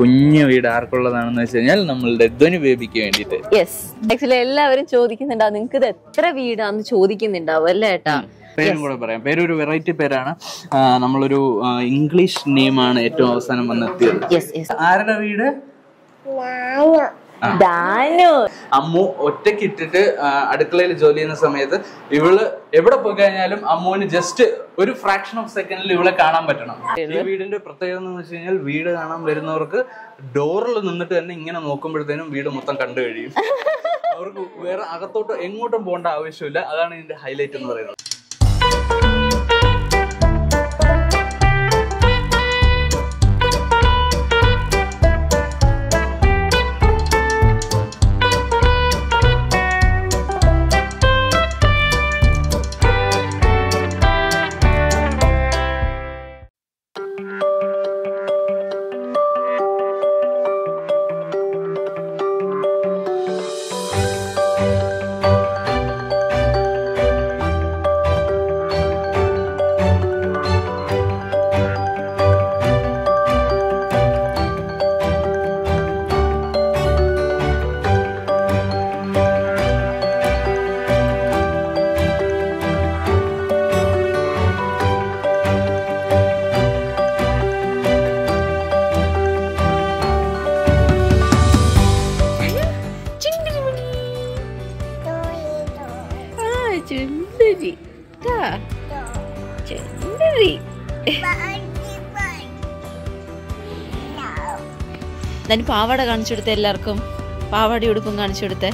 കുഞ്ഞു വീട് ആർക്കുള്ളതാണെന്ന് വെച്ച് കഴിഞ്ഞാൽ നമ്മളുടെ ധ്വനി ബേബിക്ക് വേണ്ടിയിട്ട്. യെസ്, ആക്ച്വലി എല്ലാവരും ചോദിക്കുന്നുണ്ടാവും നിങ്ങൾക്ക് ഇത് എത്ര വീടാന്ന് ചോദിക്കുന്നുണ്ടാവും അല്ലേ ഏട്ടാ? പേരും കൂടെ പറയാം. പേരൊരു വെറൈറ്റി പേരാണ്. നമ്മളൊരു ഇംഗ്ലീഷ് നെയിമാണ് ഏറ്റവും അവസാനം വന്നെത്തിയത്. ആരുടെ വീട്? അമ്മു ഒറ്റയ്ക്ക് ഇട്ടിട്ട് അടുക്കളയിൽ ജോലി ചെയ്യുന്ന സമയത്ത് ഇവള് എവിടെ പോയി കഴിഞ്ഞാലും അമ്മുവിന് ജസ്റ്റ് ഒരു ഫ്രാക്ഷൻ ഓഫ് സെക്കൻഡിൽ ഇവളെ കാണാൻ പറ്റണം. ഈ വീടിന്റെ പ്രത്യേകത എന്ന് വെച്ച് കഴിഞ്ഞാൽ വീട് കാണാൻ വരുന്നവർക്ക് ഡോറിൽ നിന്നിട്ട് തന്നെ ഇങ്ങനെ നോക്കുമ്പോഴത്തേനും വീട് മൊത്തം കണ്ടു കഴിയും. അവർക്ക് വേറെ അകത്തോട്ട് എങ്ങോട്ടും പോകേണ്ട ആവശ്യമില്ല. അതാണ് ഇതിന്റെ ഹൈലൈറ്റ് എന്ന് പറയുന്നത്. ഞാൻ പാവാട കാണിച്ചു കൊടുത്തേ, എല്ലാവർക്കും പാവാട ഉടുപ്പും കാണിച്ചു കൊടുത്തേ.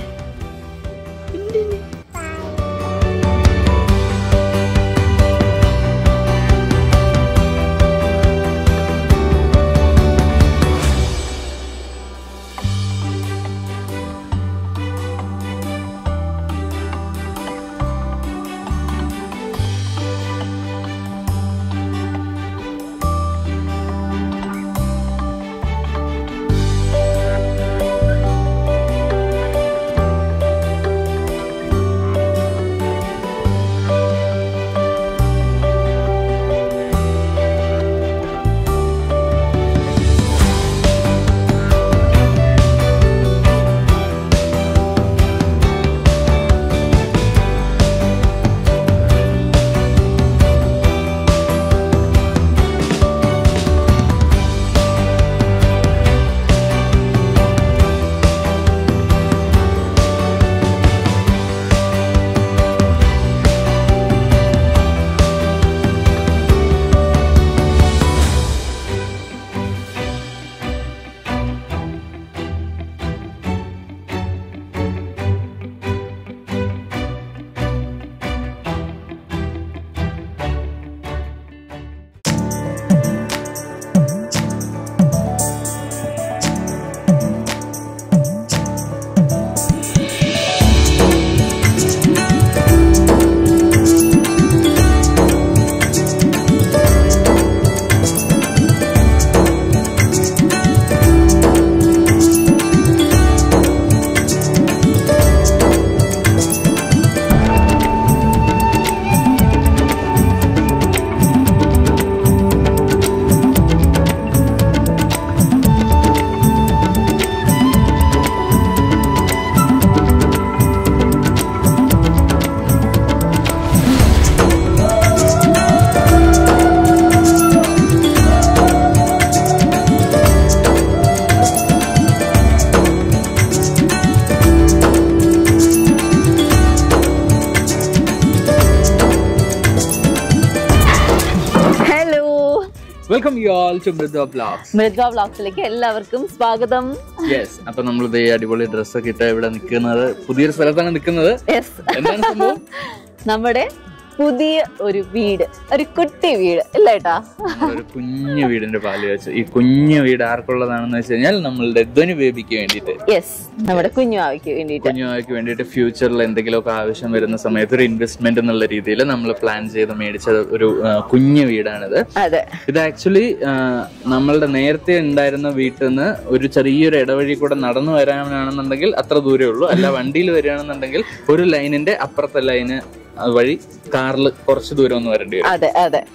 Welcome you all to Mridva vlogs. Mridva വ്ലോഗ്സിലേക്ക് എല്ലാവർക്കും സ്വാഗതം. യെസ്, അപ്പൊ നമ്മൾ ഇതേ അടിപൊളി ഡ്രസ്സൊക്കെ ഇട്ട് ഇവിടെ നിൽക്കുന്നത് പുതിയൊരു സ്ഥലത്താണ് നിൽക്കുന്നത്. എന്താണ് സംഭവം? നമ്മുടെ പുതിയ ഒരു വീട്, ഒരു കുട്ടി വീട് അല്ലേട്ടാ? ഒരു കുഞ്ഞു വീടിന്റെ പാല് വെച്ച്. ഈ കുഞ്ഞു വീട് ആർക്കുള്ളതാണെന്ന് വെച്ച് കഴിഞ്ഞാൽ നമ്മളുടെ ധ്വനി ബേബിക്ക് വേണ്ടിയിട്ട്. യെസ്, നമ്മുടെ കുഞ്ഞുവാവയ്ക്ക് വേണ്ടിയിട്ട് ഫ്യൂച്ചറിൽ എന്തെങ്കിലുമൊക്കെ ആവശ്യം വരുന്ന സമയത്ത് ഒരു ഇൻവെസ്റ്റ്മെന്റ് എന്നുള്ള രീതിയിൽ നമ്മൾ പ്ലാൻ ചെയ്ത് മേടിച്ച ഒരു കുഞ്ഞു വീടാണിത്. ഇത് ആക്ച്വലി നമ്മളുടെ നേരത്തെ ഉണ്ടായിരുന്ന വീട്ടിൽ നിന്ന് ഒരു ചെറിയൊരു ഇടവഴി കൂടെ നടന്നു വരാനാണെന്നുണ്ടെങ്കിൽ അത്ര ദൂരേ ഉള്ളൂ. അല്ല, വണ്ടിയിൽ വരികയാണെന്നുണ്ടെങ്കിൽ ഒരു ലൈനിന്റെ അപ്പുറത്തെ ലൈന് വഴി കാറിൽ കുറച്ച് ദൂരം ഒന്ന് വരേണ്ടി വരും. അതെ അതെ.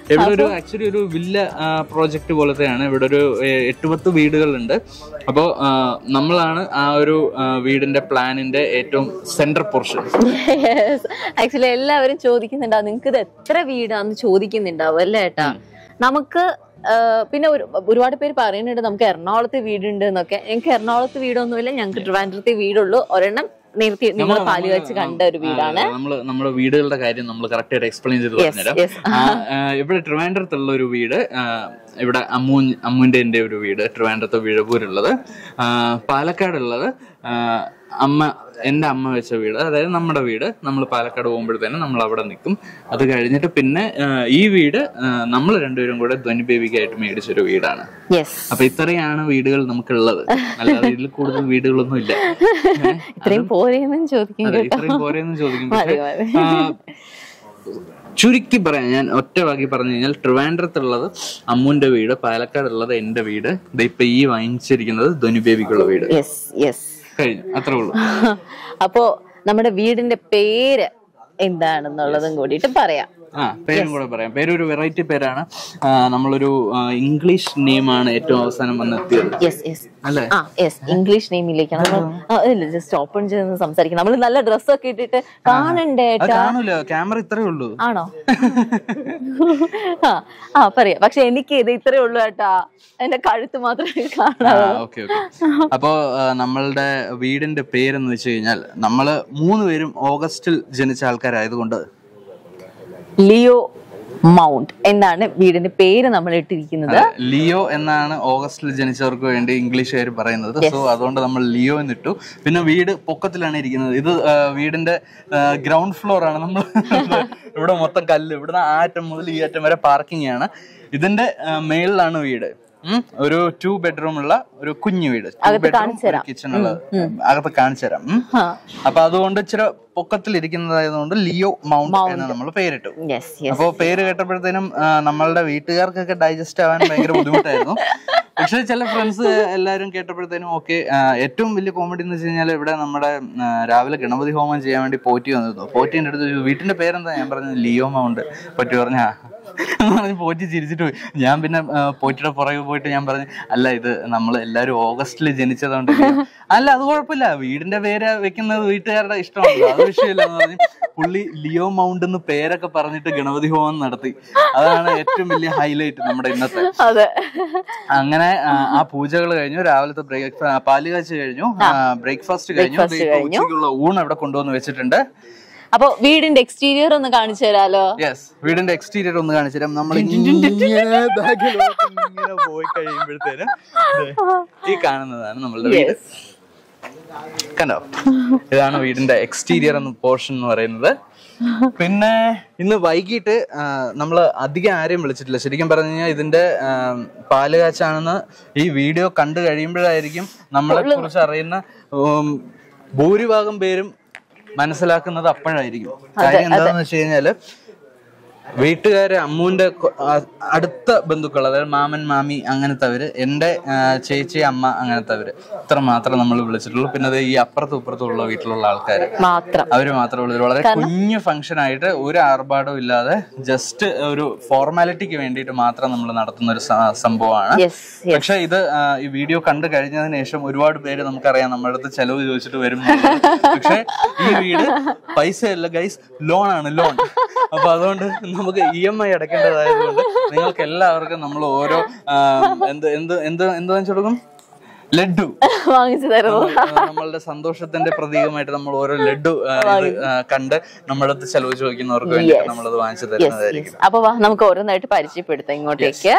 ഇവിടെ ഒരു ആക്ച്വലി ഒരു വില്ല പ്രോജക്റ്റ് പോലത്തെയാണ്. ഇവിടെ ഒരു 8-10 വീടുകളുണ്ട്. അപ്പോൾ നമ്മളാണ് ആ ഒരു വീടിന്റെ പ്ലാനിന്റെ ഏറ്റവും സെന്റർ പോർഷൻ. ആക്ച്വലി എല്ലാവരും ചോദിക്കുന്നുണ്ടാവും നിങ്ങൾക്ക് ഇത് എത്ര വീടാന്ന് ചോദിക്കുന്നുണ്ടാവും അല്ലേ ഏട്ടാ. നമുക്ക് പിന്നെ ഒരുപാട് പേര് പറയുന്നുണ്ട് നമുക്ക് എറണാകുളത്ത് വീടുണ്ട് എന്നൊക്കെ. ഞങ്ങൾക്ക് എറണാകുളത്ത് വീടൊന്നുമില്ല, ഞങ്ങൾക്ക് ട്രിവാൻഡ്രത്തെ വീടുള്ളൂ. ഒരെണ്ണം നേരത്തെ നിങ്ങൾ പാലുകാച്ച് കണ്ട ഒരു വീടാണ്. നമ്മുടെ വീടുകളുടെ കാര്യം നമ്മൾ കറക്റ്റ് ആയിട്ട് എക്സ്പ്ലെയിൻ ചെയ്ത് പറഞ്ഞുതരാം. ഇവിടെ ട്രിവാൻഡ്രത്തുള്ള ഒരു വീട്, ഇവിടെ അമ്മുവിന്റെ ഒരു വീട് ട്രിവാൻഡ്രത്ത് വിഴവൂരുള്ളത്, പാലക്കാടുള്ളത് എന്റെ അമ്മ വെച്ച വീട്, അതായത് നമ്മുടെ വീട്. നമ്മൾ പാലക്കാട് പോകുമ്പോഴത്തേനും നമ്മൾ അവിടെ നിൽക്കും. അത് കഴിഞ്ഞിട്ട് പിന്നെ ഈ വീട് നമ്മൾ രണ്ടുപേരും കൂടെ ധ്വനി ബേബിക്കായിട്ട് മേടിച്ചൊരു വീടാണ്. അപ്പൊ ഇത്രയാണ് വീടുകൾ നമുക്കുള്ളത്. അല്ലാതെ ഇതിൽ കൂടുതൽ വീടുകളൊന്നും ഇല്ല. ഇത്രയും പോരെയെന്നും ചോദിക്കും. ചുരുക്കി പറയാം, ഞാൻ ഒറ്റവാക്കി പറഞ്ഞു കഴിഞ്ഞാൽ ട്രിവാൻഡ്രത്തുള്ളത് അമ്മുവിന്റെ വീട്, പാലക്കാടുള്ളത് എന്റെ വീട്, ഇപ്പൊ ഈ വാങ്ങിച്ചിരിക്കുന്നത് ധ്വനി ബേബിക്കുള്ള വീട്. കഴിഞ്ഞു, അത്രേ ഉള്ളൂ. അപ്പോ നമ്മുടെ വീടിന്റെ പേര് എന്താണെന്നുള്ളതും കൂടിയിട്ട് പറയാം. പേരും കൂടെ പറയാം. പേരൊരു വെറൈറ്റി പേരാണ്. നമ്മളൊരു ഇംഗ്ലീഷ് നെയിമാണ് ഏറ്റവും അവസാനം വന്നെത്തിയത് അല്ലേ? ഇംഗ്ലീഷ് നെയിമിലേക്കാണ് ജസ്റ്റ് ഓപ്പൺ ചെയ്ത് സംസാരിക്കണം. നമ്മൾ നല്ല ഡ്രസ്സൊക്കെ ഇട്ടിട്ട് കാണണ്ടേ? കാണൂല, ക്യാമറ ഇത്രേ ഉള്ളൂ. ആണോ? പറയാം. പക്ഷെ എനിക്ക് ഇത് ഇത്രേ ഉള്ളൂ ഏട്ടാ, എന്റെ കഴുത്ത് മാത്രമേ കാണാവൂ. അപ്പോ നമ്മളുടെ വീടിന്റെ പേരെന്ന് വെച്ച് കഴിഞ്ഞാൽ, നമ്മള് 3 പേരും ഓഗസ്റ്റിൽ ജനിച്ച ആൾക്കാരായതുകൊണ്ട് ലിയോ മൗണ്ട് എന്നാണ് വീടിന്റെ പേര് നമ്മൾ ഇട്ടിരിക്കുന്നത്. ലിയോ എന്നാണ് ഓഗസ്റ്റിൽ ജനിച്ചവർക്ക് വേണ്ടി ഇംഗ്ലീഷുകാർ പറയുന്നത്. സോ അതുകൊണ്ട് നമ്മൾ ലിയോ എന്നിട്ടു. പിന്നെ വീട് പൊക്കത്തിലാണ് ഇരിക്കുന്നത്. ഇത് വീടിന്റെ ഗ്രൗണ്ട് ഫ്ലോർ ആണ്. നമ്മൾ ഇവിടെ മൊത്തം കല്ല്, ഇവിടുന്ന് ആ അറ്റം മുതൽ ഈ അറ്റം വരെ പാർക്കിംഗ് ആണ്. ഇതിന്റെ മേളിലാണ് വീട്. ഒരു 2 bedroom ഉള്ള ഒരു കുഞ്ഞു വീട്, കിച്ചൺ ഉള്ള, അകത്ത് കാണിച്ചു തരാം. അപ്പൊ അതുകൊണ്ട് ഇച്ചിരി പൊക്കത്തിലിരിക്കുന്നതായതുകൊണ്ട് ലിയോ മൗണ്ട് എന്ന് നമ്മൾ പേരിട്ടു. അപ്പൊ പേര് കേട്ടപ്പോഴത്തേനും നമ്മളുടെ വീട്ടുകാർക്കൊക്കെ ഡൈജസ്റ്റ് ആവാൻ ഭയങ്കര ബുദ്ധിമുട്ടായിരുന്നു. പക്ഷെ ചില ഫ്രണ്ട്സ് എല്ലാവരും കേട്ടപ്പോഴത്തേനും ഓക്കെ. ഏറ്റവും വലിയ കോമഡി എന്ന് വെച്ച് കഴിഞ്ഞാൽ, ഇവിടെ നമ്മുടെ രാവിലെ ഗണപതി ഹോമം ചെയ്യാൻ വേണ്ടി പോറ്റി വന്നിരുന്നു. പോറ്റിന്റെ അടുത്ത് വീട്ടിന്റെ പേരെന്താ? ഞാൻ പറഞ്ഞു ലിയോ മൗണ്ട്. പോറ്റി പറഞ്ഞ പോറ്റി ചിരിച്ചിട്ട് പോയി. ഞാൻ പിന്നെ പോറ്റിയുടെ പുറകെ പോയിട്ട് ഞാൻ പറഞ്ഞു, അല്ല ഇത് നമ്മൾ എല്ലാവരും ഓഗസ്റ്റിൽ ജനിച്ചതുകൊണ്ട്. അല്ല അത് കുഴപ്പമില്ല, വീടിന്റെ പേര് വെക്കുന്നത് വീട്ടുകാരുടെ ഇഷ്ടമാണല്ലോ, അത് വിഷയമില്ല എന്ന് പറഞ്ഞ് പുള്ളി ലിയോ മൗണ്ട് എന്ന് പേരൊക്കെ പറഞ്ഞിട്ട് ഗണപതി ഹോമം നടത്തി. അതാണ് ഏറ്റവും വലിയ ഹൈലൈറ്റ് നമ്മുടെ ഇന്നത്തെ. അങ്ങനെ ആ പൂജകൾ കഴിഞ്ഞു, രാവിലത്തെ പാലുകാച്ച് കഴിഞ്ഞു, ബ്രേക്ക്ഫാസ്റ്റ് കഴിഞ്ഞു, ഉച്ചയ്ക്കുള്ള ഊണ് അവിടെ കൊണ്ടുവന്ന് വെച്ചിട്ടുണ്ട്. അപ്പൊ വീടിന്റെ എക്സ്റ്റീരിയർ ഒന്ന് കാണിച്ചു തരാലോ? വീടിന്റെ എക്സ്റ്റീരിയർ ഒന്ന് കാണിച്ചു തരാം. നമ്മൾ പോയി കഴിയുമ്പോഴത്തേനും ഈ കാണുന്നതാണ് നമ്മളുടെ വീട്. കണ്ടോ? ഇതാണ് വീടിന്റെ എക്സ്റ്റീരിയർ എന്ന പോർഷൻ എന്ന് പറയുന്നത്. പിന്നെ ഇന്ന് വൈകിട്ട് നമ്മൾ അധികം ആരെയും വിളിച്ചിട്ടില്ല. ശരിക്കും പറഞ്ഞു കഴിഞ്ഞാൽ ഇതിന്റെ പാലുകാച്ചാണെന്ന് ഈ വീഡിയോ കണ്ടു കഴിയുമ്പോഴായിരിക്കും നമ്മളെ കുറിച്ച് അറിയുന്ന ഭൂരിഭാഗം പേരും മനസ്സിലാക്കുന്നത് അപ്പോഴായിരിക്കും. കാര്യം എന്താണെന്ന് വെച്ച് കഴിഞ്ഞാല്, വീട്ടുകാര് അമ്മുവിന്റെ അടുത്ത ബന്ധുക്കൾ, അതായത് മാമൻ മാമി അങ്ങനത്തെവര്, എന്റെ ചേച്ചി അമ്മ അങ്ങനത്തെവര്, ഇത്ര മാത്രം നമ്മൾ വിളിച്ചിട്ടുള്ളൂ. പിന്നെ അത് ഈ അപ്പുറത്തും ഇപ്പുറത്തും ഉള്ള വീട്ടിലുള്ള ആൾക്കാര് അവര് മാത്രമേ ഉള്ളൂ. വളരെ കുഞ്ഞു ഫംഗ്ഷൻ ആയിട്ട് ഒരു ആർഭാടവും ഇല്ലാതെ ജസ്റ്റ് ഒരു ഫോർമാലിറ്റിക്ക് വേണ്ടിയിട്ട് മാത്രം നമ്മൾ നടത്തുന്ന ഒരു സംഭവമാണ്. പക്ഷെ ഇത് ഈ വീഡിയോ കണ്ടു കഴിഞ്ഞതിന് ശേഷം ഒരുപാട് പേര് നമുക്കറിയാം നമ്മുടെ അടുത്ത് ചെലവ് ചോദിച്ചിട്ട് വരും. പക്ഷെ ഈ വീട് പൈസയല്ല ഗൈസ്, ലോണാണ്, ലോൺ. അപ്പൊ അതുകൊണ്ട് നമുക്ക് EMI അടയ്ക്കേണ്ടതായതുകൊണ്ട് നിങ്ങൾക്ക് എല്ലാവർക്കും നമ്മൾ ഓരോ എന്ത് വാങ്ങിച്ചു കൊടുക്കും? ലഡ്ഡു വാങ്ങിച്ചു തരുമോ? നമ്മളുടെ സന്തോഷത്തിന്റെ പ്രതീകമായിട്ട് നമ്മൾ ഓരോ ലഡ്ഡു കണ്ട് നമ്മളടുത്ത് ചെലവ് ചോദിക്കുന്നവർക്ക് വേണ്ടിയിട്ട് നമ്മളത് വാങ്ങിച്ചു തരുന്നതായിരിക്കും. അപ്പൊ നമുക്ക് ഓരോന്നായിട്ട് പരിചയപ്പെടുത്താം. ഇങ്ങോട്ടേക്ക്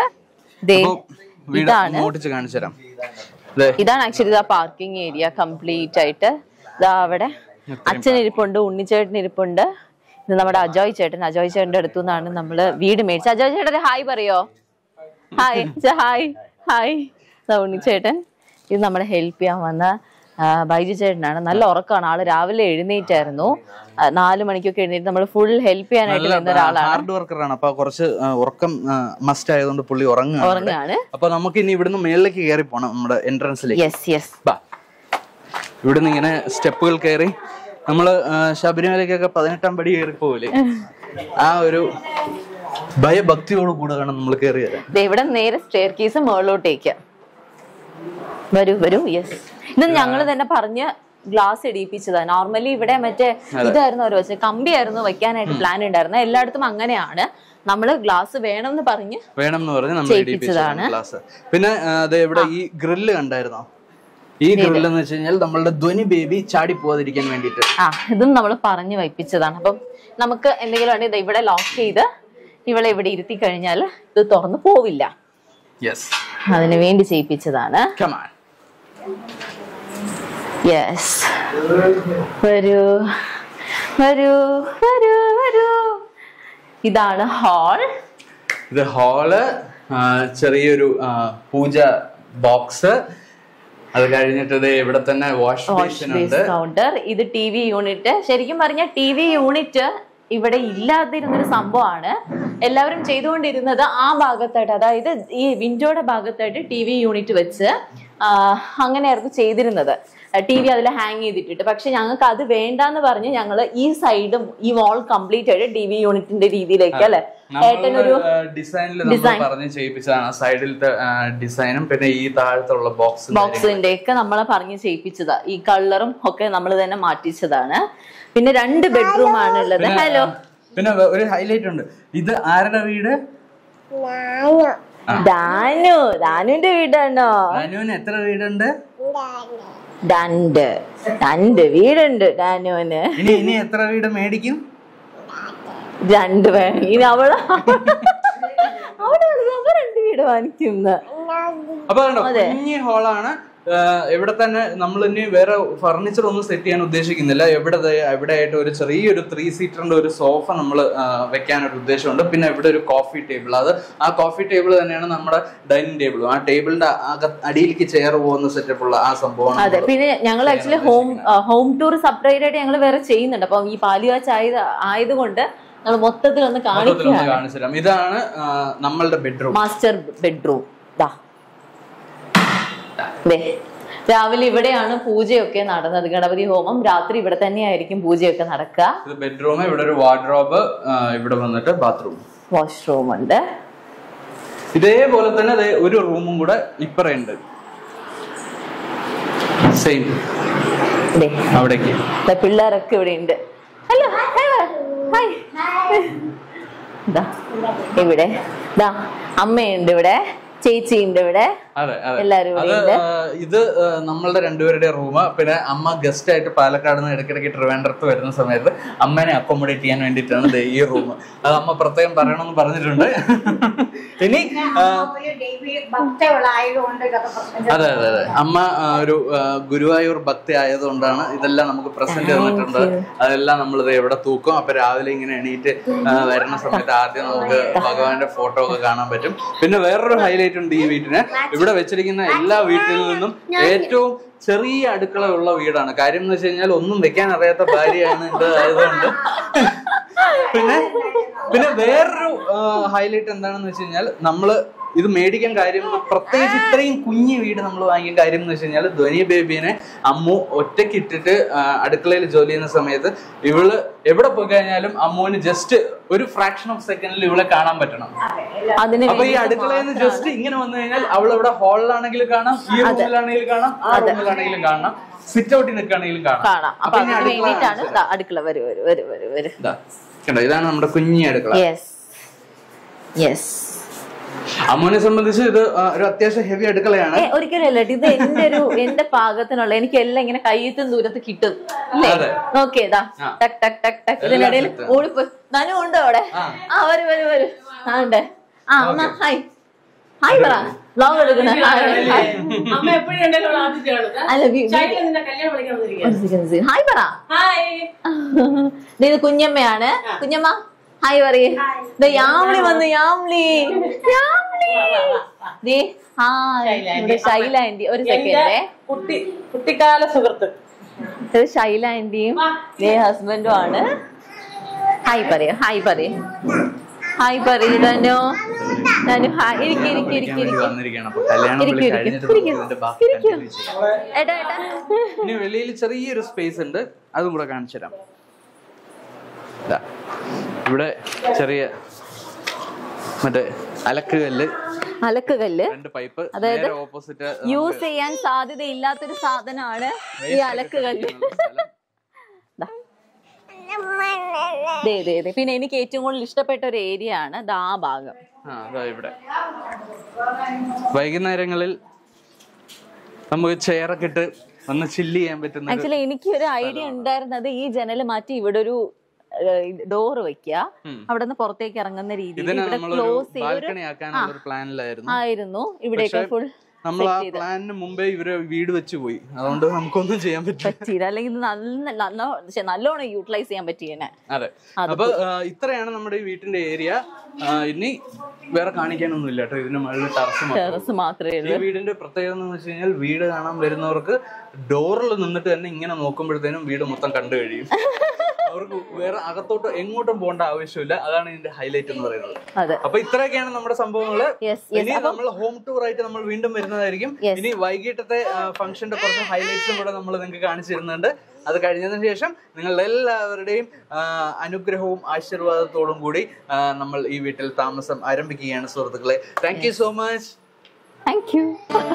കാണിച്ചു തരാം. ഇതാണ് ആക്ച്വലി പാർക്കിംഗ് ഏരിയ കംപ്ലീറ്റ് ആയിട്ട്. അവിടെ അച്ഛനിരിപ്പുണ്ട്, ഉണ്ണിച്ചേട്ടൻ ഇരിപ്പുണ്ട്. ഇത് നമ്മുടെ അജോയ് ചേട്ടന്റെ അടുത്തു നിന്നാണ് നമ്മള് വീട് മേടിച്ചത്. അജോയ് ചേട്ടൻ ഹായ് പറയോ? Hi hi hi. ഉണ്ണിച്ചേട്ടൻ. ഇത് നമ്മളെ ഹെൽപ്പ് ചെയ്യാൻ വന്ന ബൈജു ചേട്ടനാണ്. നല്ല ഉറക്കമാണ് ആള്. രാവിലെ എഴുന്നേറ്റായിരുന്നു, 4 മണിക്കൊക്കെ എഴുന്നേറ്റ് നമ്മൾ ഫുൾ ഹെൽപ്പ് ചെയ്യാനായിട്ട് വരുന്ന ഒരാളാണ്. ഹാർഡ് വർക്കറാണ്. അപ്പൊ കുറച്ച് ഉറക്കം മസ്റ്റ് ആയതുകൊണ്ട് പുള്ളി ഉറങ്ങുകയാണ്. അപ്പൊ നമുക്ക് ഇനി ഇവിടുന്ന് മേളിലേക്ക് കയറി പോണം, നമ്മുടെ എൻട്രൻസിലേക്ക്. ഇവിടുന്ന് ഇങ്ങനെ സ്റ്റെപ്പുകൾ കയറി നമ്മള് ശബരിമലയ്ക്കൊക്കെ 18-ാം പടി കയറി പോവില്ലേ, ആ ഒരു ഭയഭക്തിയോട് കൂടെ വേണം നമ്മൾ കയറി വരാൻ. ഇവിടെ നേരെ സ്റ്റെയർ കേസ് മുകളിലോട്ടേക്ക് വരൂ വരൂ. യെസ്, ഇത് ഞങ്ങൾ തന്നെ പറഞ്ഞ് ഗ്ലാസ് ഇടിയിപ്പിച്ചതാ. നോർമലി ഇവിടെ മറ്റേ ഇതായിരുന്നു അവർ വെച്ചത്, കമ്പിയായിരുന്നു വെക്കാനായിട്ട് പ്ലാൻ ഉണ്ടായിരുന്നത്. എല്ലായിടത്തും അങ്ങനെയാണ്. നമ്മള് ഗ്ലാസ് വേണമെന്ന് പറഞ്ഞ് ചെയ്യിപ്പിച്ചതാണ് ഗ്ലാസ്. പിന്നെ ഇവിടെ ഈ ഗ്രില്ല് കണ്ടായിരുന്നോ? ഈ ഗ്രില്ല് എന്ന് വെച്ച് കഴിഞ്ഞാൽ നമ്മളുടെ ധ്വനി ബേബി ചാടി പോവാതിരിക്കാൻ വേണ്ടിട്ട് ഇതും നമ്മൾ പറഞ്ഞു വയ്പ്പിച്ചതാണ്. അപ്പം നമുക്ക് എന്തെങ്കിലും ഉണ്ടെങ്കിൽ ഇവിടെ ലോക്ക് ചെയ്ത് ഇവളെ ഇവിടെ ഇരുത്തി കഴിഞ്ഞാൽ ഇത് തുറന്നു പോവില്ല. അതിനു വേണ്ടി ചെയ്യിപ്പിച്ചതാണ്. യെസ്, വരൂ വരൂ വരൂ വരൂ. ഇതാണ് ഹാൾ. ഇത് ഹാള്, ചെറിയൊരു പൂജ ബോക്സ്. അത് കഴിഞ്ഞിട്ട് ഇവിടെ തന്നെ വാഷ് ബേസിൻ ഉണ്ട്, കൗണ്ടർ. ഇത് TV യൂണിറ്റ്. ശരിക്കും പറഞ്ഞാൽ TV യൂണിറ്റ് ഇവിടെ ഇല്ലാതിരുന്നൊരു സംഭവമാണ്. എല്ലാവരും ചെയ്തുകൊണ്ടിരുന്നത് ആ ഭാഗത്തായിട്ട്, അതായത് ഈ വിൻഡോയുടെ ഭാഗത്തായിട്ട് TV യൂണിറ്റ് വെച്ച് അങ്ങനെയായിരുന്നു ചെയ്തിരുന്നത്. TV അതിൽ ഹാങ് ചെയ്തിട്ടിട്ട്. പക്ഷെ ഞങ്ങൾക്ക് അത് വേണ്ടാന്ന് പറഞ്ഞ് ഞങ്ങള് ഈ സൈഡും ഈ വാൾ കംപ്ലീറ്റ് ആയിട്ട് TV യൂണിറ്റിന്റെ രീതിയിലേക്ക് അല്ലെ ഏട്ടനൊരു ഡിസൈൻ പറഞ്ഞ് ചെയ്യിപ്പിച്ചതാണ്. സൈഡിലത്തെ ഡിസൈനും പിന്നെ ഈ താഴത്തുള്ള ബോക്സിന്റെ ഒക്കെ നമ്മളെ പറഞ്ഞ് ചെയ്യിപ്പിച്ചതാ. ഈ കളറും ഒക്കെ നമ്മൾ തന്നെ മാറ്റിച്ചതാണ്. പിന്നെ 2 ബെഡ്റൂം ആണ് ഉള്ളത്. ഹലോ, പിന്നെ ഒരു ഹൈലൈറ്റ് ഉണ്ട്. ഇത് ആരുടെ വീട്? ദാനുവിന്റെ വീടാണോ? ദാനുവിന് എത്ര വീടുണ്ട്? 2 വീടുണ്ട് ദാനുവിന്. ഇനി എത്ര വീട് മേടിക്കും? 2 വേണം. ഇനി അവിടെ 2 വീട് വാങ്ങിക്കുന്ന. അപ്പൊ കുഞ്ഞി ഹോളാണ്. ഇവിടെ തന്നെ നമ്മൾ ഇനി വേറെ ഫർണിച്ചർ ഒന്നും സെറ്റ് ചെയ്യാൻ ഉദ്ദേശിക്കുന്നില്ല. എവിടെ ആയിട്ട് ഒരു ചെറിയൊരു 3 സീറ്ററിന്റെ ഒരു സോഫ നമ്മൾ വെക്കാനൊരു ഉദ്ദേശമുണ്ട്. പിന്നെ ഇവിടെ ഒരു കോഫി ടേബിൾ. അത് ആ കോഫി ടേബിൾ തന്നെയാണ് നമ്മുടെ ഡൈനിങ് ടേബിളും. ആ ടേബിളിന്റെ അടിയിലേക്ക് ചെയർ പോകുന്ന സെറ്റപ്പ് ഉള്ള ആ സംഭവമാണ്. അതെ, പിന്നെ ഞങ്ങൾ ആക്ച്വലി ഹോം ടൂർ സെപ്പറേറ്റ് ആയിട്ട് ഞങ്ങൾ വേറെ ചെയ്യുന്നുണ്ട്. അപ്പൊ ഈ പാലുകാച്ച് ആയതുകൊണ്ട് നമ്മൾ മൊത്തത്തിൽ ഒന്ന് കാണിച്ചു. ഇതാണ് നമ്മളുടെ ബെഡ്റൂം, മാസ്റ്റർ ബെഡ്റൂം. രാവിലെ ഇവിടെയാണ് പൂജയൊക്കെ നടന്നത്, ഗണപതി ഹോമം. രാത്രി ഇവിടെ തന്നെയായിരിക്കും പൂജയൊക്കെ നടക്കുക. ബെഡ്റൂം, ഇവിടെ ഒരു വാർഡ്രോബ്, ഇവിടെ വന്നിട്ട് ബാത്റൂം, വാഷ്റൂം ഉണ്ട്. ഇതേപോലെ തന്നെ ഒരു റൂമും കൂടെ ഇപ്പറുണ്ട്. സെയിം അവിടേക്ക് പിള്ളേരൊക്കെ ഇവിടെ ഉണ്ട്. ഹലോ, ഇവിടെ അമ്മയുണ്ട്, ഇവിടെ ചേച്ചിയുണ്ട്, ഇവിടെ എല്ലാരും. ഇത് നമ്മളുടെ 2 പേരുടെ റൂം. പിന്നെ അമ്മ ഗസ്റ്റ് ആയിട്ട് പാലക്കാട് നിന്ന് ഇടയ്ക്കിടയ്ക്ക് ട്രിവാൻഡ്രത്ത് വരുന്ന സമയത്ത് അമ്മേനെ അക്കോമഡേറ്റ് ചെയ്യാൻ വേണ്ടിയിട്ടാണ് ഈ റൂം. അത് അമ്മ പ്രത്യേകം പറയണമെന്ന് പറഞ്ഞിട്ടുണ്ട്. ഇനി അതെ അതെ അതെ, അമ്മ ഒരു ഗുരുവായൂർ ഭക്തി ആയതുകൊണ്ടാണ് ഇതെല്ലാം നമുക്ക് പ്രസന്റ് തന്നിട്ടുണ്ട്. അതെല്ലാം നമ്മളിത് എവിടെ തൂക്കും. അപ്പൊ രാവിലെ ഇങ്ങനെ എണീറ്റ് വരുന്ന സമയത്ത് ആദ്യം നമുക്ക് ഭഗവാന്റെ ഫോട്ടോ ഒക്കെ കാണാൻ പറ്റും. പിന്നെ വേറൊരു ഹൈലൈറ്റ് ഉണ്ട് ഈ വീട്ടിന്. ഇവിടെ വെച്ചിരിക്കുന്ന എല്ലാ വീട്ടിൽ നിന്നും ഏറ്റവും ചെറിയ അടുക്കള ഉള്ള വീടാണ്. കാര്യം എന്ന് വെച്ച് കഴിഞ്ഞാൽ ഒന്നും വെക്കാൻ അറിയാത്ത ഭാര്യയാണ് ഇത് ആയതുകൊണ്ട്. പിന്നെ വേറൊരു ഹൈലൈറ്റ് എന്താണെന്ന് വെച്ച് കഴിഞ്ഞാൽ നമ്മള് ഇത് മേടിക്കാൻ കാര്യം, പ്രത്യേകിച്ച് ഇത്രയും കുഞ്ഞു വീട് നമ്മൾ വാങ്ങിയ കാര്യം എന്ന് വെച്ച് കഴിഞ്ഞാൽ ധ്വനി ബേബിനെ അമ്മു ഒറ്റയ്ക്ക് ഇട്ടിട്ട് അടുക്കളയിൽ ജോലി ചെയ്യുന്ന സമയത്ത് ഇവള് എവിടെ പോയി കഴിഞ്ഞാലും അമ്മുവിന് ജസ്റ്റ് ഒരു ഫ്രാക്ഷൻ ഓഫ് സെക്കൻഡിൽ ഇവളെ കാണാൻ പറ്റണം. അപ്പൊ ഈ അടുക്കളയിൽ നിന്ന് ജസ്റ്റ് ഇങ്ങനെ വന്നു കഴിഞ്ഞാൽ അവൾ ഇവിടെ ഹാളിലാണെങ്കിലും കാണാം, ഈ റൂമിലാണെങ്കിലും കാണാം, ആ റൂമിലാണെങ്കിലും കാണാം, സിറ്റ് ഔട്ടിൽ നിൽക്കുകയാണെങ്കിലും കാണാം. അപ്പൊ അടുക്കള കണ്ടോ, ഇതാണ് നമ്മുടെ കുഞ്ഞി അടുക്കള. അമ്മുവിനെ സംബന്ധിച്ച് ഇത് ഒരു അത്യാവശ്യം ഹെവി അടുക്കളയാണ്. ഒരിക്കലല്ല, ഇത് എന്റെ പാകത്തിനുള്ള, എനിക്ക് എല്ലാം ഇങ്ങനെ കയ്യത്തും ദൂരത്ത് കിട്ടും. നോക്കിയതാ ടക് ടക് ടക് ടക്. ഇതിനിടയിൽ ഓടിപ്പോയി നനു ഉണ്ടോ അവിടെ? വരൂ ആണ്ടേ. അമ്മ ഹായ് ഹായ് പറ. വ്ലോഗ് എടുക്കണ ഹായ് പറ. ഇത് കുഞ്ഞമ്മയാണ്. കുഞ്ഞമ്മ ഹായ് പറയേ. യാമ്ലി വന്നു, യാമ്ലി ശൈല ആന്റി. ഒരു സെക്കൻഡേ, കുട്ടിക്കാല സുഹൃത്ത്. ഇത് ശൈല ആന്റിയും ഹസ്ബൻഡും ആണ്. ഹായ് പറയൂ, ഹായ് പറയൂ, ഹായ് പറയൂ. ഡനു വെളിയിൽ ചെറിയൊരു സ്പേസ് ഉണ്ട്, അതും കൂടെ കാണിച്ചു തരാം. ഇവിടെ ചെറിയ മറ്റേ അലക്കുകല്ല്, രണ്ട് പൈപ്പ്, അതായത് ഓപ്പോസിറ്റ് യൂസ് ചെയ്യാൻ സാധ്യതയില്ലാത്തൊരു സാധനമാണ് ഈ അലക്കുകല്ല്. പിന്നെ എനിക്ക് ഏറ്റവും കൂടുതൽ ഇഷ്ടപ്പെട്ട ഒരു ഏരിയ ആണ് ആ ഭാഗം. ഇവിടെ വൈകുന്നേരങ്ങളിൽ നമുക്ക് ചെയറൊക്കെ ഇട്ട് ഒന്ന് ചില്ല് ചെയ്യാൻ പറ്റുന്ന. ആക്ച്വലി എനിക്ക് ഒരു ഐഡിയ ഉണ്ടായിരുന്നത് ഈ ജനൽ മാറ്റി ഇവിടെ ഒരു ഡോറ് വെക്കുക, അവിടെ നിന്ന് പുറത്തേക്ക് ഇറങ്ങുന്ന രീതിയിൽ ഇവിടെ ക്ലോസ് ആയിരുന്നു. ഇവിടെയൊക്കെ ഫുൾ നമ്മൾ ആ പ്ലാനിന് മുമ്പേ ഇവര് വീട് വെച്ച് പോയി, അതുകൊണ്ട് നമുക്കൊന്നും ചെയ്യാൻ പറ്റില്ല. അല്ലെങ്കിൽ നല്ലോണം യൂട്ടിലൈസ് ചെയ്യാൻ പറ്റിയേനെ. അതെ. അപ്പൊ ഇത്രയാണ് നമ്മുടെ ഈ വീട്ടിന്റെ ഏരിയ. ഇനി വേറെ കാണിക്കാനൊന്നും ഇല്ല കേട്ടോ. ഇതിന് മുകളിൽ ടെറസ് മാത്രമേ ഉള്ളൂ. ഈ വീടിന്റെ പ്രത്യേകത എന്ന് വെച്ച് കഴിഞ്ഞാൽ വീട് കാണാൻ വരുന്നവർക്ക് ഡോറിൽ നിന്നിട്ട് തന്നെ ഇങ്ങനെ നോക്കുമ്പോഴത്തേനും വീട് മൊത്തം കണ്ടു കഴിയും. അവർക്ക് വേറെ അകത്തോട്ട് എങ്ങോട്ടും പോകേണ്ട ആവശ്യമില്ല. അതാണ് ഇതിന്റെ ഹൈലൈറ്റ് എന്ന് പറയുന്നത്. അപ്പൊ ഇത്രയൊക്കെയാണ് നമ്മുടെ സംഭവങ്ങള്. ഇനി നമ്മൾ ഹോം ടൂർ ആയിട്ട് നമ്മൾ വീണ്ടും വരുന്നതായിരിക്കും. ഇനി വൈകിട്ടത്തെ ഫംഗ്ഷന്റെ കുറച്ച് ഹൈലൈറ്റ്സും കൂടെ നമ്മൾ നിങ്ങൾക്ക് കാണിച്ചു തരുന്നുണ്ട്. അത് കഴിഞ്ഞതിന് ശേഷം നിങ്ങളുടെ എല്ലാവരുടെയും അനുഗ്രഹവും ആശീർവാദത്തോടും കൂടി നമ്മൾ ഈ വീട്ടിൽ താമസം ആരംഭിക്കുകയാണ് സുഹൃത്തുക്കളെ. Thank you so much. Thank you.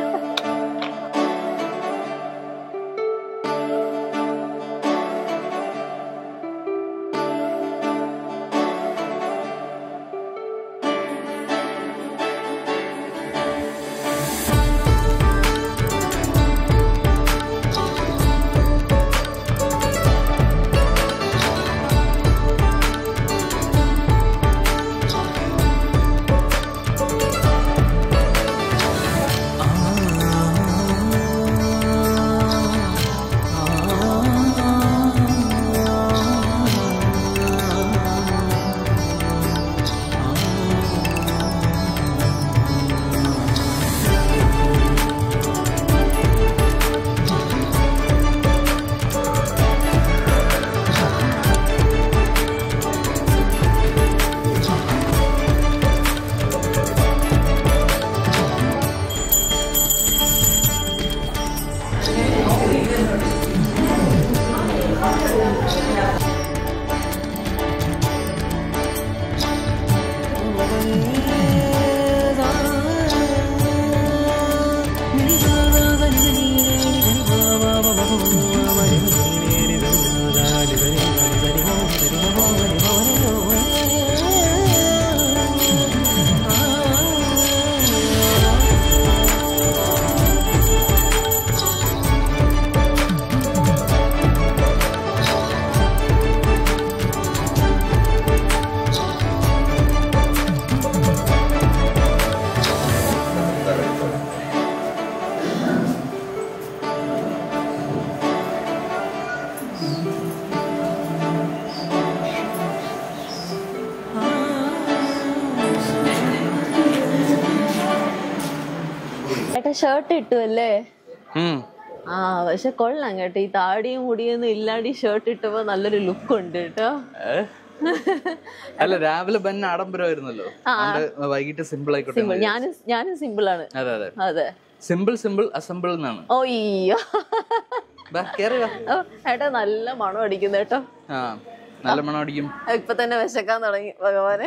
Shirt ഇട്ടു അല്ലേ? പക്ഷെ കൊള്ളാം കേട്ടോ. ഈ താടിയും മുടിയൊന്നും ഇല്ലാണ്ട് ഈ ഷർട്ട് ഇട്ടപ്പോ നല്ലൊരു ലുക്ക് ഉണ്ട് കേട്ടോ. അല്ല, രാവിലെ ബെൻ ആഡംബരമായിരുന്നല്ലോ, വൈകിട്ട് സിമ്പിൾ ആയിക്കോട്ടെ. ഞാനും സിമ്പിൾ ആണ്. അതെ, സിമ്പിൾ അസംബിൾ എന്നാണ്. ഓയ്യോ ഏട്ടാ, നല്ല മണം അടിക്കുന്നു കേട്ടോ. നല്ല മണം അടിക്കും. ഇപ്പൊ തന്നെ വിശക്കാൻ തുടങ്ങി ഭഗവാനെ.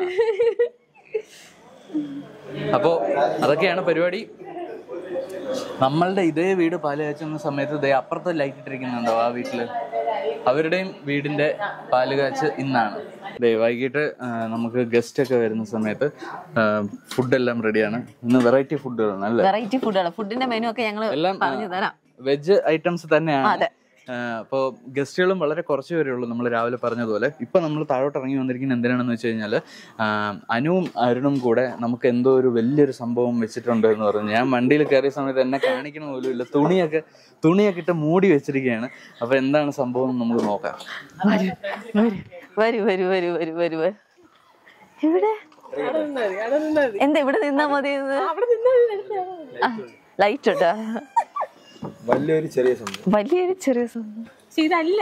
അപ്പോ അതൊക്കെയാണ് പരിപാടി. നമ്മളുടെ ഇതേ വീട് പാലുകാച്ചുന്ന സമയത്ത് അപ്പുറത്ത് ലൈറ്റ് ഇട്ടിരിക്കുന്നുണ്ടോ ആ വീട്ടില്? അവരുടെയും വീടിന്റെ പാലുകാച്ച് ഇന്നാണ്. വൈകിട്ട് നമുക്ക് ഗസ്റ്റ് ഒക്കെ വരുന്ന സമയത്ത് ഫുഡെല്ലാം റെഡിയാണ്. ഇന്ന് വെറൈറ്റി ഫുഡുകളാണ് അല്ലേ? വെറൈറ്റി ഫുഡാണ്. ഫുഡിന്റെ മെനു ഒക്കെ ഞങ്ങൾ പറഞ്ഞു തരാം. വെജ് ഐറ്റംസ് തന്നെയാണ്. അപ്പോൾ ഗസ്റ്റുകളും വളരെ കുറച്ച് പേരേ ഉള്ളൂ നമ്മൾ രാവിലെ പറഞ്ഞതുപോലെ. ഇപ്പൊ നമ്മൾ താഴോട്ട് ഇറങ്ങി വന്നിരിക്കുന്നത് എന്തിനാണെന്ന് വെച്ച് കഴിഞ്ഞാൽ അനുവും അരുണും കൂടെ നമുക്ക് എന്തോ ഒരു വലിയൊരു സംഭവം വെച്ചിട്ടുണ്ട് എന്ന് പറഞ്ഞു. ഞാൻ വണ്ടിയിൽ കയറിയ സമയത്ത് എന്നെ കാണിക്കണ പോലും ഇല്ല. തുണിയൊക്കെ ഇട്ട് മൂടി വെച്ചിരിക്കുകയാണ്. അപ്പൊ എന്താണ് സംഭവം എന്ന് നമുക്ക് നോക്കാം. എന്താ ഇവിടെ നിന്നാ മതി? ലൈറ്റ് ഇട്ടാ വലിയൊരു ചെറിയ സംഭവം ഇതല്ല.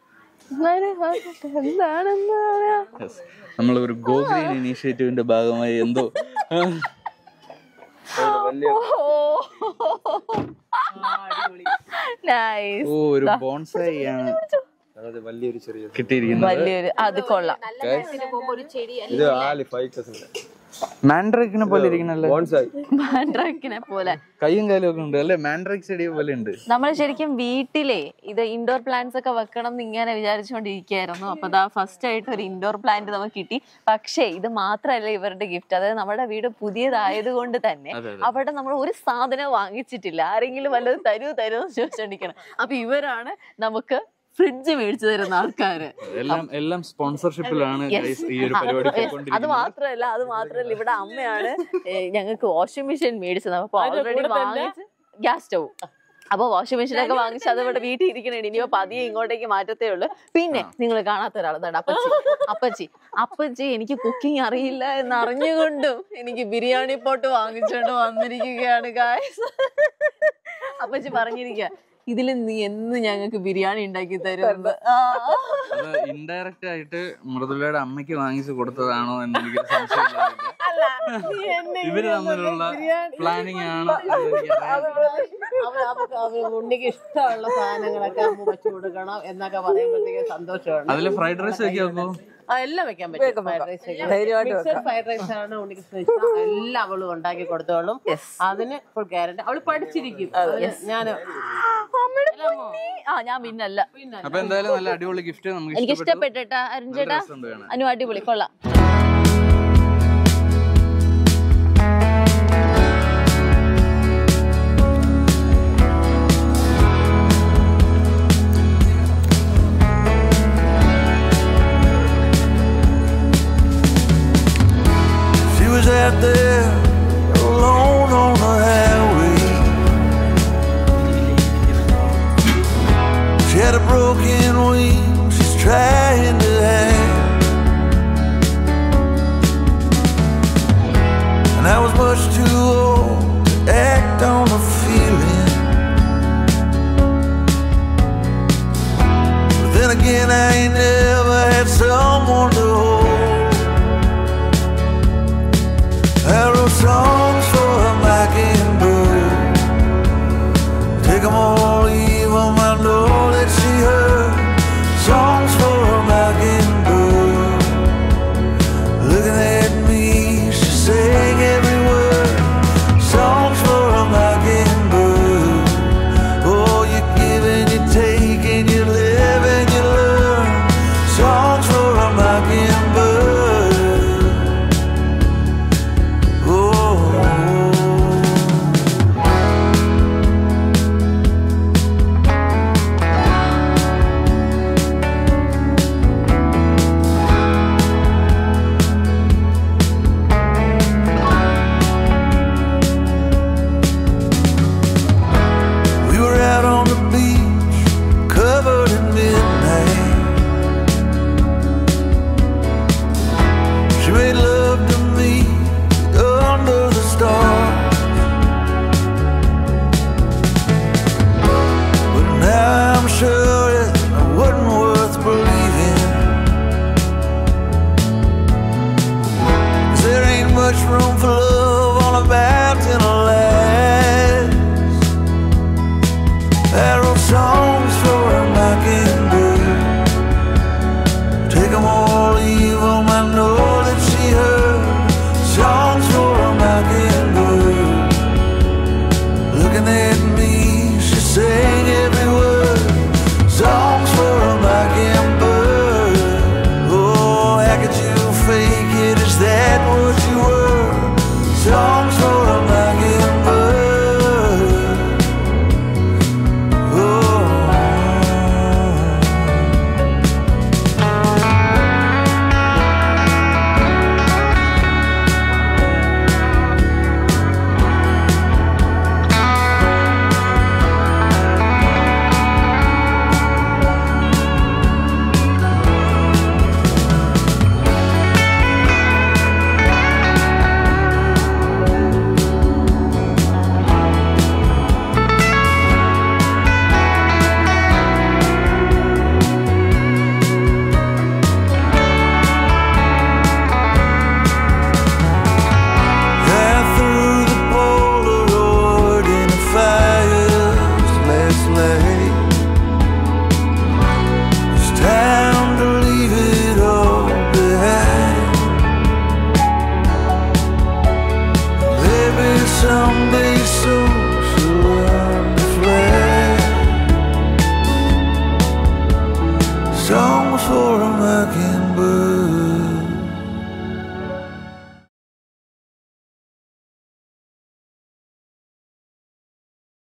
എന്താണെന്ന് പറയാ, നമ്മളൊരു ഗോ ഗ്രീൻ ഇനീഷ്യേറ്റീവിന്റെ ഭാഗമായി എന്തോ ഒരു ബോൺസായി ആണ് വലിയൊരു ചെറിയ കിട്ടിയിരിക്കുന്നത്. വലിയൊരു, അത് കൊള്ളാം. ഇത് ആലിഫ് മാൻഡ്രേക്കിനെ പോലെ ഇരിക്കണല്ലേ? മാൻഡ്രേക്കിനെ പോലെ കയ്യും കാലും ഒക്കെ ഉണ്ട് അല്ലെ? മാൻഡ്രേക്ക് ചെടിയെ പോലെ ഉണ്ട്. നമ്മൾ ശരിക്കും വീട്ടിലെ ഇത് ഇൻഡോർ പ്ലാന്റ്സ് ഒക്കെ വെക്കണം എന്ന് ഇങ്ങനെ വിചാരിച്ചുകൊണ്ടിരിക്കുകയായിരുന്നു. അപ്പൊ ദാ ഫസ്റ്റ് ആയിട്ട് ഒരു ഇൻഡോർ പ്ലാന്റ് നമുക്ക് കിട്ടി. പക്ഷേ ഇത് മാത്രമല്ല ഇവരുടെ ഗിഫ്റ്റ്. അതായത് നമ്മുടെ വീട് പുതിയതായത് കൊണ്ട് തന്നെ അവിടെ നമ്മൾ ഒരു സാധനം വാങ്ങിച്ചിട്ടില്ല. ആരെങ്കിലും വല്ലതും തരുമോ ചോദിച്ചോണ്ടിരിക്കണം. അപ്പൊ ഇവരാണ് നമുക്ക് ഫ്രിഡ്ജ് മേടിച്ചു തരുന്ന ആൾക്കാര്. എല്ലാം സ്പോൺസർഷിപ്പിലാണ് ഈ ഒരു പരിപാടി. അത് മാത്രമല്ല ഇവിടെ അമ്മയാണ് ഞങ്ങൾക്ക് വാഷിംഗ് മെഷീൻ മേടിച്ചത്. അപ്പൊ ഓൾറെഡി വാങ്ങിച്ച് ഗ്യാസ് സ്റ്റവ്, അപ്പൊ വാഷിംഗ് മെഷീൻ ഒക്കെ വാങ്ങിച്ച് അത് ഇവിടെ വീട്ടിൽ ഇരിക്കണേ. ഇനിയോ പതിയെ ഇങ്ങോട്ടേക്ക് മാറ്റത്തേ ഉള്ളൂ. പിന്നെ നിങ്ങൾ കാണാത്ത ഒരാളാണ് അപ്പച്ചി എനിക്ക് കുക്കിംഗ് അറിയില്ല എന്നറിഞ്ഞുകൊണ്ടും എനിക്ക് ബിരിയാണി പോട്ട് വാങ്ങിച്ചോണ്ട് വന്നിരിക്കുകയാണ് ഗായ്സ്. അപ്പച്ചി പറഞ്ഞിരിക്കുക, ഇതിൽ നീ എന്ന് ഞങ്ങൾക്ക് ബിരിയാണി ഉണ്ടാക്കി തരുന്നത്. ഇൻഡയറക്റ്റ് ആയിട്ട് മൃദുലയുടെ അമ്മയ്ക്ക് വാങ്ങിച്ചു കൊടുത്തതാണോ എന്ന് എനിക്ക് സംശയമില്ല. ഇവര് തമ്മിലുള്ള പ്ലാനിങ് ആണ്. ഉണ്ണിക്ക് ഇഷ്ടമുള്ള സാധനങ്ങളൊക്കെ അമ്മ വെച്ചു കൊടുക്കണം എന്നൊക്കെ പറയുമ്പോഴത്തേക്ക് സന്തോഷമാണ്. അതില് ഫ്രൈഡ് റൈസ് ഒക്കെ ആക്കുമോ? എല്ലാം വെക്കാൻ പറ്റും. ഫ്രൈഡ് റൈസ് ആണ് ഉണ്ണിക്ക് ഇഷ്ടം. എല്ലാം അവള് ഉണ്ടാക്കി കൊടുത്തോളും. അതിന് ഫുൾ ഗ്യാരണ്ടി. അവള് പഠിച്ചിരിക്കും. ഞാൻ പിന്നല്ല. അപ്പൊ എന്തായാലും നല്ല അടിപൊളി ഗിഫ്റ്റ് എനിക്ക് ഇഷ്ടപ്പെട്ടാ അരുൺ ചേട്ടാ. അനു അടിപൊളി, കൊള്ളാം. Out there alone on the highway, she had a broken wing she's trying to hide, and I was much too old to act on a feeling, but then again I ain't never had someone to hold. I wrote songs for a mockingbird, take them all, leave them, I know that she heard. Songs for a mockingbird, looking at me, she sang every word. Songs for a mockingbird, oh, you give and you take and you live and you learn. Songs for a mockingbird. songs for a mockingbird.